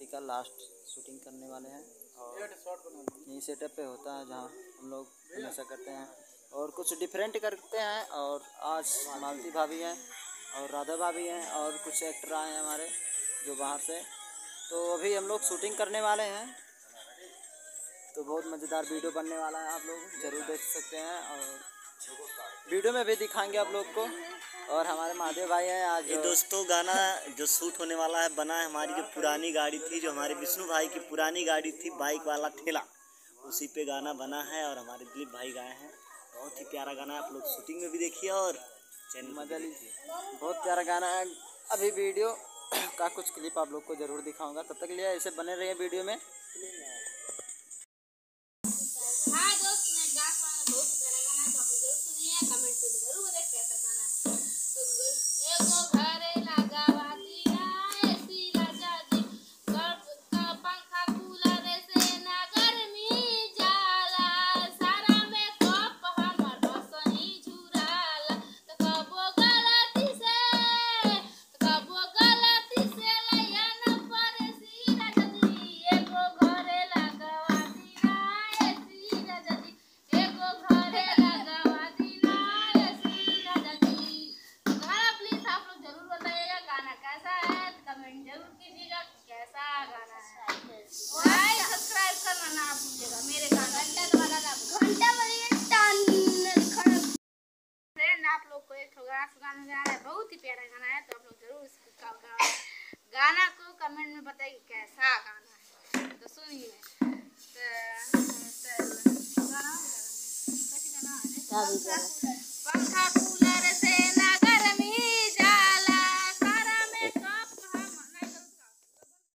शादी का last shooting करने वाले हैं और यही सेटअप पे होता है जहाँ हम लोग हमेशा करते हैं और कुछ डिफरेंट करते हैं। और आज मालती भाभी हैं और राधा भाभी हैं और कुछ एक्टर आए हैं हमारे जो बाहर से, तो अभी हम लोग शूटिंग करने वाले हैं। तो बहुत मज़ेदार वीडियो बनने वाला है, आप लोग ज़रूर देख सकते हैं और वीडियो में भी दिखाएंगे आप लोग को। और हमारे महादेव भाई हैं आज। ये दोस्तों गाना जो शूट होने वाला है बना है हमारी जो पुरानी गाड़ी थी, जो हमारे विष्णु भाई की पुरानी गाड़ी थी बाइक वाला ठेला, उसी पे गाना बना है और हमारे दिलीप भाई गाए हैं। बहुत ही प्यारा गाना है, आप लोग शूटिंग में भी देखिए और चैनल मजा लीजिए। बहुत प्यारा गाना है। अभी वीडियो का कुछ क्लिप आप लोग को ज़रूर दिखाऊंगा, तब तक के लिए ऐसे बने रहिए वीडियो में। आप लोग को एक गाना सुनाने जा रहा है, बहुत ही प्यारा गाना है, तो आप लोग जरूर इसका गाना को कमेंट में बताइए कैसा गाना है। तो सुनिए। गाना पंखा कूलर